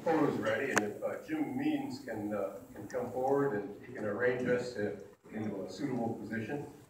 photos ready, and if Jim Means can come forward and he can arrange us into a suitable position.